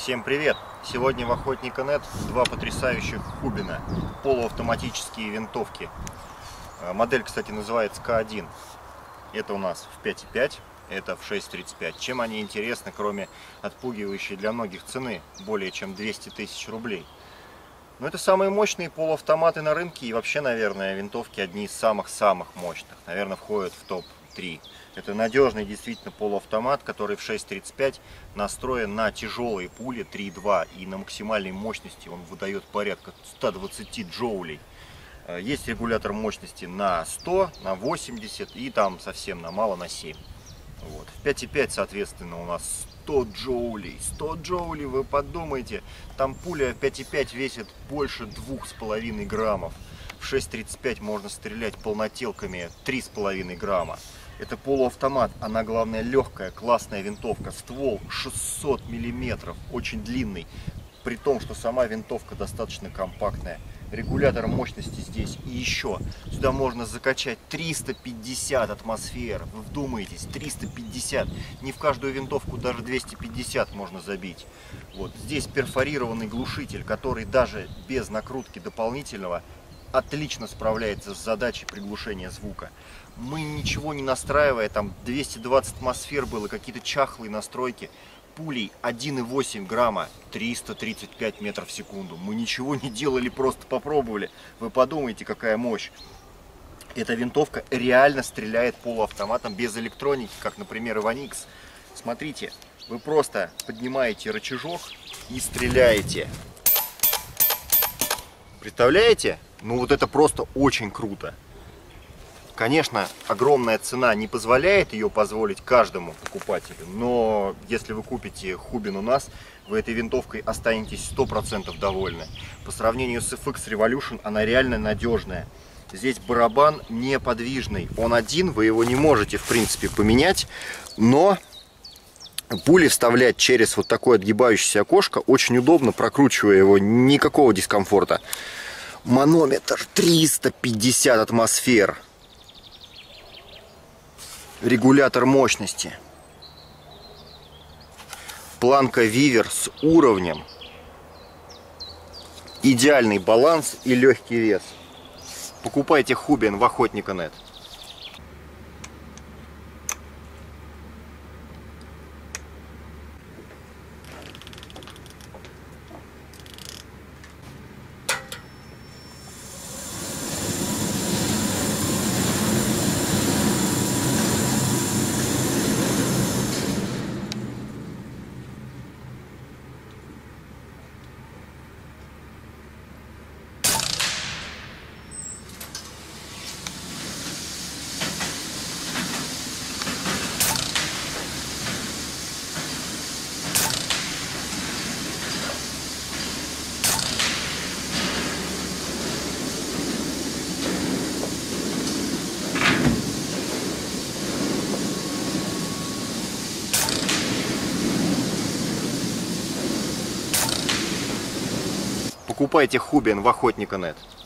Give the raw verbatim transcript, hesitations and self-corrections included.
Всем привет! Сегодня в Охотник точка нет два потрясающих Хубина, полуавтоматические винтовки. Модель, кстати, называется К один. Это у нас в пять и пять, это в шесть тридцать пять. Чем они интересны, кроме отпугивающей для многих цены, более чем двести тысяч рублей? Но это самые мощные полуавтоматы на рынке, и вообще, наверное, винтовки одни из самых-самых мощных. Наверное, входят в топ три. Это надежный действительно полуавтомат, который в шесть тридцать пять настроен на тяжелые пули три и два, и на максимальной мощности он выдает порядка ста двадцати джоулей. Есть регулятор мощности на сто, на восемьдесят и там совсем на мало, на семь. Вот. В пять и пять, соответственно, у нас сто джоулей. сто джоулей, вы подумайте, там пуля пять и пять весит больше двух с половиной граммов. В шесть тридцать пять можно стрелять полнотелками три с половиной грамма. Это полуавтомат, она, главное, легкая, классная винтовка. Ствол шестьсот миллиметров, очень длинный, при том, что сама винтовка достаточно компактная. Регулятор мощности здесь. И еще, сюда можно закачать триста пятьдесят атмосфер. Вы вдумаетесь, триста пятьдесят. Не в каждую винтовку даже двести пятьдесят можно забить. Вот здесь перфорированный глушитель, который даже без накрутки дополнительного отлично справляется с задачей приглушения звука. Мы ничего не настраивая, там двести двадцать атмосфер было, какие-то чахлые настройки. Пулей один и восемь грамма, триста тридцать пять метров в секунду. Мы ничего не делали, просто попробовали. Вы подумайте, какая мощь. Эта винтовка реально стреляет полуавтоматом без электроники, как, например, Иван Икс. Смотрите, вы просто поднимаете рычажок и стреляете. Представляете? Ну вот это просто очень круто. Конечно, огромная цена не позволяет ее позволить каждому покупателю, но если вы купите Хубин у нас, вы этой винтовкой останетесь сто процентов довольны. По сравнению с эф икс Revolution она реально надежная. Здесь барабан неподвижный, он один, вы его не можете в принципе поменять, но пули вставлять через вот такое отгибающееся окошко очень удобно, прокручивая его, никакого дискомфорта. Манометр триста пятьдесят атмосфер. Регулятор мощности. Планка Вивер с уровнем. Идеальный баланс и легкий вес. Покупайте Хубин в Охотник точка нет. Покупайте Хубин в Охотник точка нет.